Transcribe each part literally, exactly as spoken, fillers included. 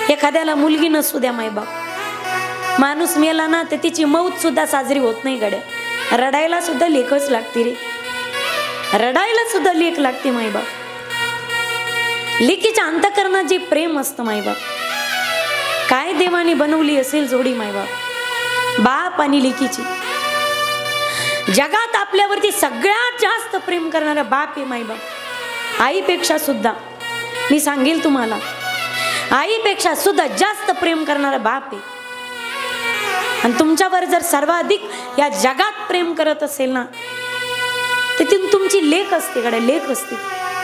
एखाद्याला मुलगी नसू द्या मायबाप, माणूस मेला ना तर तिची मौत सुद्धा साजरी होत नाही गड्या. रडायला सुद्धा लेकच लागते रे, रडायला सुद्धा लेक लागते मायबाप. लेकीच्या अंतःकरणात जे प्रेम असतं मायबाप, काय देवाने बनवली असेल जोडी मायबाप, बाप आणि लेकीची. जगात आपल्यावरती सगळ्यात जास्त प्रेम करणारा बाप आहे मायबाप. आईपेक्षा सुद्धा मी सांगेल तुम्हाला, आईपेक्षा सुद्धा जास्त प्रेम करणारा बाप आहे. आणि तुमच्यावर जर सर्वाधिक या जगात प्रेम करत असेल ना, तर ती तुमची लेक असते कडे, लेक असते.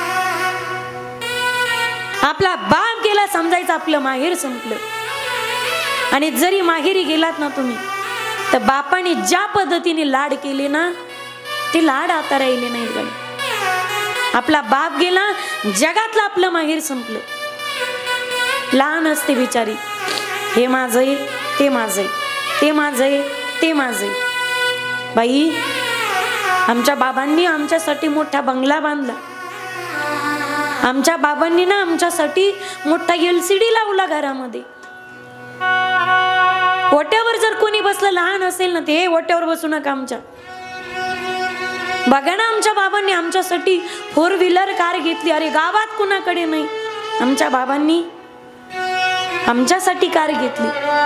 आपला बाप गेला समजायचं आपलं माहेर संपलं. आणि जरी माहेरी गेलात ना तुम्ही, तर बापाने ज्या पद्धतीने लाड केले ना, ते लाड आता राहिले नाहीत गड्या. आपला बाप गेला, जगातलं आपलं माहेर संपलं. लहान असते बिचारी, हे माझं ते माझं, ते माझं ते माझं. बाई, आमच्या बाबांनी आमच्यासाठी मोठा बंगला बांधला, आमच्या बाबांनी ना आमच्यासाठी मोठा एलसीडी लावला घरामध्ये. ओट्यावर जर कोणी बसलं लहान असेल ना, ते ओट्यावर बसू नका आमच्या. बघा ना, आमच्या बाबांनी आमच्यासाठी फोर व्हीलर कार घेतली. अरे गावात कुणाकडे नाही, आमच्या बाबांनी आमच्यासाठी कार घेतली.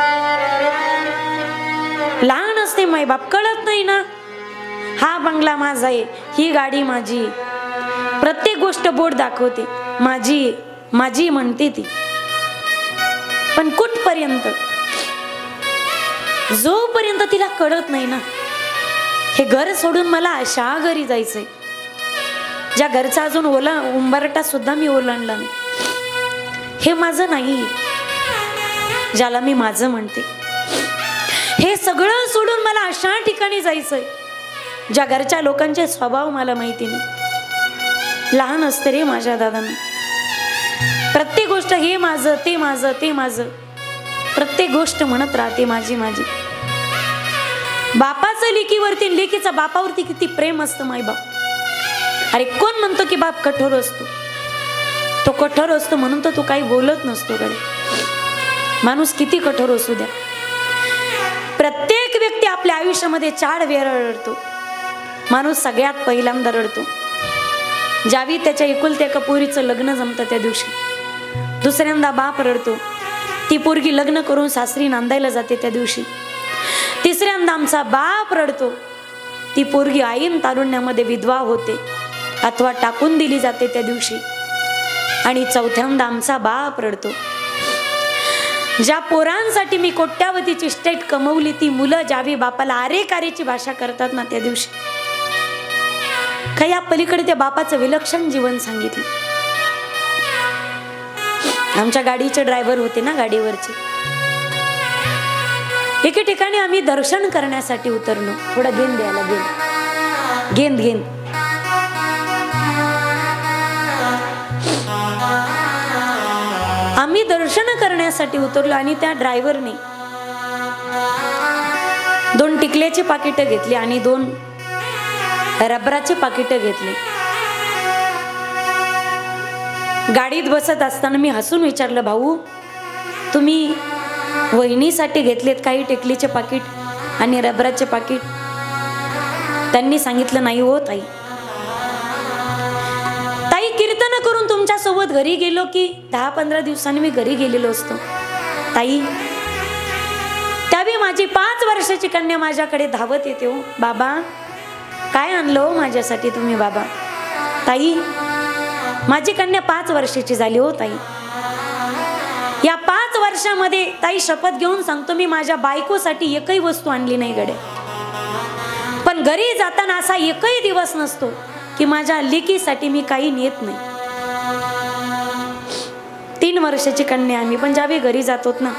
लहान असते मायबाप, कळत नाही ना, हा बंगला माझा आहे, ही गाडी माझी. प्रत्येक गोष्ट बोट दाखवते, माझी माझी म्हणते ती. पण कुठपर्यंत, जोपर्यंत तिला कळत नाही ना, हे घर सोडून मला अशा घरी जायचंय, ज्या घरचा अजून ओला उंबरटा सुद्धा मी ओलांडला नाही, हे माझं नाही, ज्याला मी माझं म्हणते, हे सगळं सोडून मला अशा ठिकाणी जायचंय ज्या घरच्या लोकांचे स्वभाव मला माहिती नाही. लहान असते रे माझ्या दादांना, प्रत्येक गोष्ट हे माझं ते माझं ते माझं, प्रत्येक गोष्ट म्हणत राहते माझी माझी. बापाचं लेकीवरती, लेकीचा बापावरती किती प्रेम असतं मायबाप. अरे कोण म्हणतो की बाप कठोर असतो? तो कठोर असतो म्हणून तर तो काही बोलत नसतो कडे. माणूस किती कठोर असू द्या, प्रत्येक व्यक्ती आपल्या आयुष्यामध्ये चार वेळा रडतो. माणूस सगळ्यात पहिल्यांदा रडतो ज्यावेळी त्याच्या एकुलत्या एका पोरीचं लग्न जमतं त्या दिवशी. दुसऱ्यांदा बाप रडतो, ती पोरगी लग्न करून सासरी नांदायला जाते त्या दिवशी. तिसऱ्यांदा आमचा बाप रडतो, ती पोरगी आईन तारुण्यामध्ये विधवा होते अथवा टाकून दिली जाते त्या दिवशी. आणि चौथ्यांदा आमचा बाप रडतो, ज्या पोरांसाठी मी कोट्यावधीची स्टेट कमवली, ती मुलं ज्यावेळी बापाला आरे कारेची भाषा करतात ना त्या दिवशी. काही या पलीकडे त्या बापाचं विलक्षण जीवन सांगितलं. आमच्या गाडीचे ड्रायव्हर होते ना, गाडीवरचे. एके ठिकाणी आम्ही दर्शन करण्यासाठी उतरलो. थोडा गेंद द्यायला, गेंद गेंद गेंद आम्ही दर्शन करण्यासाठी उतरलो. आणि त्या ड्रायव्हरने दोन टिकल्याची पाकिटं घेतली आणि दोन रबराचे पाकिटं घेतले. गाडीत बसत असताना मी हसून विचारलं, भाऊ तुम्ही वहिनीसाठी घेतलेत काही टिकलीचे पाकिट आणि रबराचे पाकिट? त्यांनी सांगितलं, नाही हो ताई, ताई कीर्तन करून तुमच्या सोबत घरी गेलो की दहा पंधरा दिवसांनी मी घरी गेलेलो असतो ताई. त्यावेळी माझी पाच वर्षाची कन्या माझ्याकडे धावत येते, हो बाबा काय आणलं हो माझ्यासाठी तुम्ही बाबा? ताई माझी कन्या पाच वर्षाची झाली हो ताई. या पाच वर्षामध्ये ताई शपथ घेऊन सांगतो, मी माझ्या बायकोसाठी एकही वस्तू आणली नाही गड्या. पण घरी जाताना असा एकही दिवस नसतो की माझ्या लेकीसाठी मी काही नेत नाही. तीन वर्षाची कन्या आम्ही, पण ज्यावेळी घरी जातोत ना,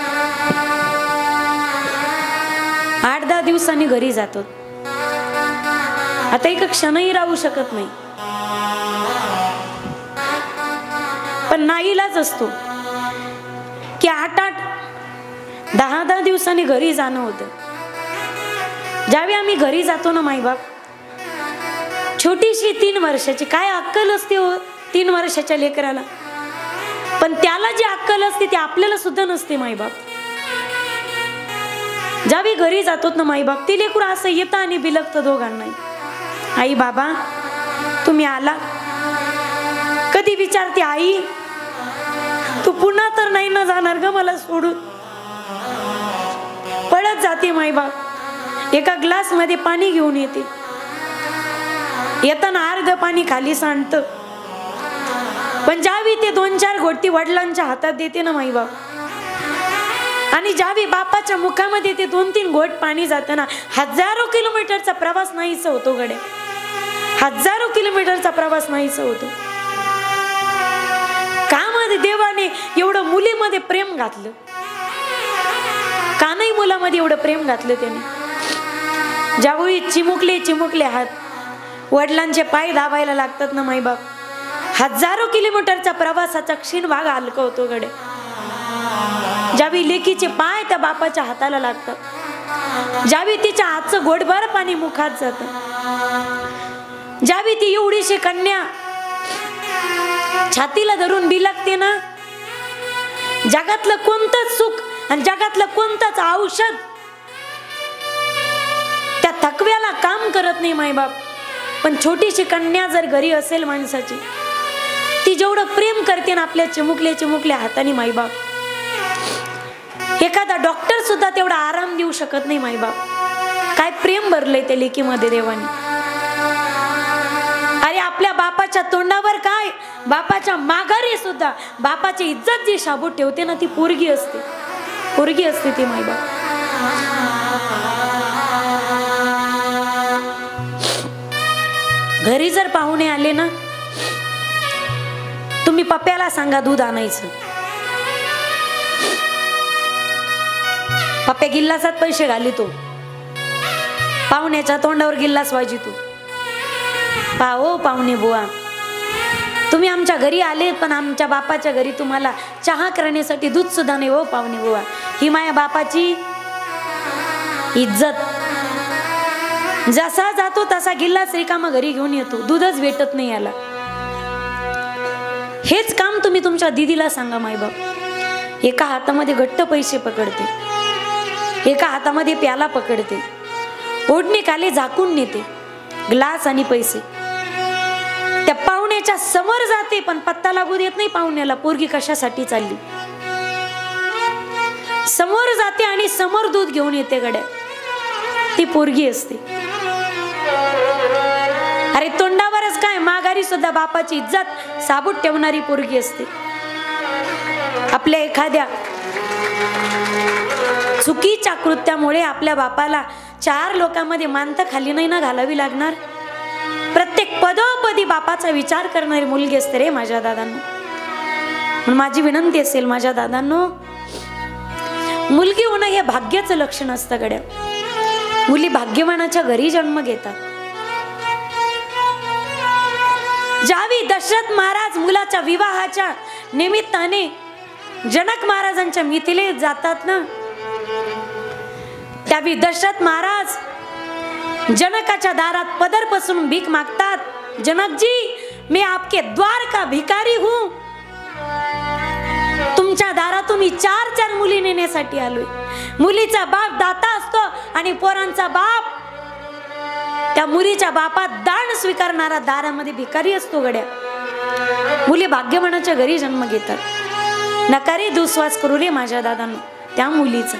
आठ दहा दिवसांनी घरी जातो. आता एक क्षणही राहू शकत नाही, पण नाईलाज असतो की आठ आठ दहा दहा दिवसांनी घरी जाणं होतं. ज्यावेळी आम्ही घरी जातो ना माईबाप, छोटीशी तीन वर्षाची काय अक्कल असते हो तीन वर्षाच्या लेकराला. पण त्याला जी अक्कल असते ती आपल्याला सुद्धा नसते माईबाप. ज्यावेळी घरी जातोत ना माईबाप, ती लेकरू असं येतं आणि बिलगतं दोघांनाही. आई बाबा तुम्ही आला. कधी विचारते आई तू पुन्हा तर नाही ना जाणार ग मला सोडून. पळत जाते माईबाप, एका ग्लास मध्ये पाणी घेऊन येते. येताना अर्ध पाणी खाली सांडत, पण ज्यावेळी ते दोन चार घोटी वडिलांच्या हातात देते ना माईबाप, आणि ज्यावेळी बापाच्या मुखामध्ये ते दोन तीन घोट पाणी जातं ना, हजारो किलोमीटरचा प्रवास नाहीसा होतो गड्या. हजारो किलोमीटरचा प्रवास नाहीसा होतो. का मध्ये देवाने एवढं मुलीमध्ये प्रेम घातलं? का नाही मुलामध्ये एवढं प्रेम घातलं त्याने? ज्यावेळी चिमुकले चिमुकले हात वडिलांचे पाय दाबायला लागतात ना माईबाप, हजारो किलोमीटरचा प्रवासाचा क्षीण भाग हलका होतो गड्या. ज्यावेळी लेकीचे पाय त्या बापाच्या हाताला लागतात, ज्यावेळी तिच्या हातचं घोटभर पाणी मुखात जात, ज्यावेळी ती एवढीशी कन्या छातीला धरून बिलगते ना, जगातलं कोणतंच सुख आणि जगातलं कोणतंच औषध त्या थकव्याला काम करत नाही मायबाप. पण छोटीशी कन्या जर घरी असेल माणसाची, ती जेवढं प्रेम करते ना आपल्या चिमुकल्या चिमुकल्या हाताने मायबाप, एखादा डॉक्टर सुद्धा तेवढा आराम देऊ शकत नाही मायबाप. काय प्रेम भरलंय त्या लेकीमध्ये देवाने. अरे आपल्या बापाच्या तोंडावर काय, बापाच्या माघारी सुद्धा बापाची इज्जत जी शाबूत ठेवते ना, ती पोरगी असते. पोरगी असते ती मायबाप. घरी जर पाहुणे आले ना, तुम्ही पप्प्याला सांगा दूध आणायचं. पप्प्या गिल्लासात पैसे घालितो, पाहुण्याच्या तोंडावर गिल्लास वाजितो. पाहो पाहुणे बुवा, तुम्ही आमच्या घरी आले, पण आमच्या बापाच्या घरी तुम्हाला चहा करण्यासाठी दूध सुद्धा नाही हो पाहुणे बुवा. ही माझ्या बापाची इज्जत. जसा जातो तसा गिल्लास रिकामा घरी घेऊन येतो, दूधच भेटत नाही याला. हेच काम तुम्ही तुमच्या दीदीला सांगा मायबाप. एका हातामध्ये घट्ट पैसे पकडते, एका हातामध्ये प्याला पकडते, ओढणी खाली झाकून नेते ग्लास आणि पैसे. त्या पाहुण्याच्या समोर जाते, पण पत्ता लागू देत नाही पाहुण्याला पोरगी कशासाठी चालली. समोर जाते आणि समोर दूध घेऊन येते गड्या, ती पोरगी असते. अरे तोंडावरच काय, माघारी सुद्धा बापाची इज्जत साबूत ठेवणारी पोरगी असते. आपल्या एखाद्या चुकीच्या कृत्यामुळे आपल्या बापाला चार लोकांमध्ये मानता खाली नाही ना घालावी लागणार. प्रत्येक पदोपदी बापाचा विचार करणारी मुलगी असते रे माझ्या दादांनो. म्हणून माझी विनंती असेल माझ्या दादांनो, मुलगी होणं हे भाग्याचं लक्षण असतं गड्या. मुली भाग्यवानाच्या घरी जन्म घेतात. ज्यावेळी दशरथ महाराज मुलाच्या विवाहाच्या निमित्ताने जनक महाराजांच्या मिथिलेत जातात ना, त्यावेळी दशरथ महाराज जनकाच्या दारात पदर पसरून भीक मागतात. जनकजी, मैं आपके द्वार का भिकारी हूं. तुमच्या दारातून मी चार चार मुली नेण्यासाठी आलोय. मुलीचा बाप दाता असतो आणि पोरांचा बाप त्या मुलीच्या बापात दान स्वीकारणारा दारामध्ये भिकारी असतो गड्या. मुली भाग्यवानाच्या घरी जन्म घेतात. नकारे दुस्वास करू रे माझ्या दादांनो त्या मुलीचा.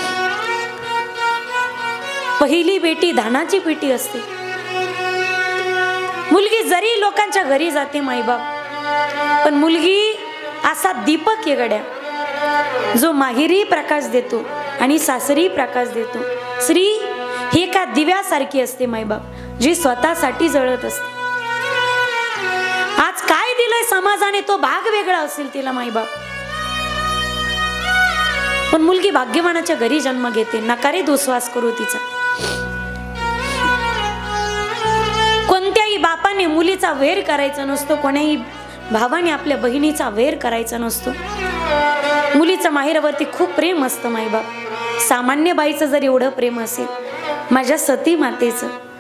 पहिली बेटी धानाची पेटी असते. मुलगी जरी लोकांच्या घरी जाते माईबाप, पण मुलगी असा दीपक आहे गड्या, जो माहेरी प्रकाश देतो आणि सासरी प्रकाश देतो. स्त्री ही एका दिव्यासारखी असते माईबाप, जी स्वतःसाठी जळत असते. आज काय दिलंय समाजाने तो भाग वेगळा असेल तिला माईबाप, पण मुलगी भाग्यवानाच्या घरी जन्म घेते. नकारे दुस्वास करू तिचा. कोणत्याही बापाने मुलीचा वेर करायचा नसतो, कोण्याही भावाने आपल्या बहिणीचा वेर करायचा नसतो. मुलीचं माहेरवरती खूप प्रेम असतं माईबाप. सामान्य बाईचं जर एवढं प्रेम असेल, माझ्या सती मातेचं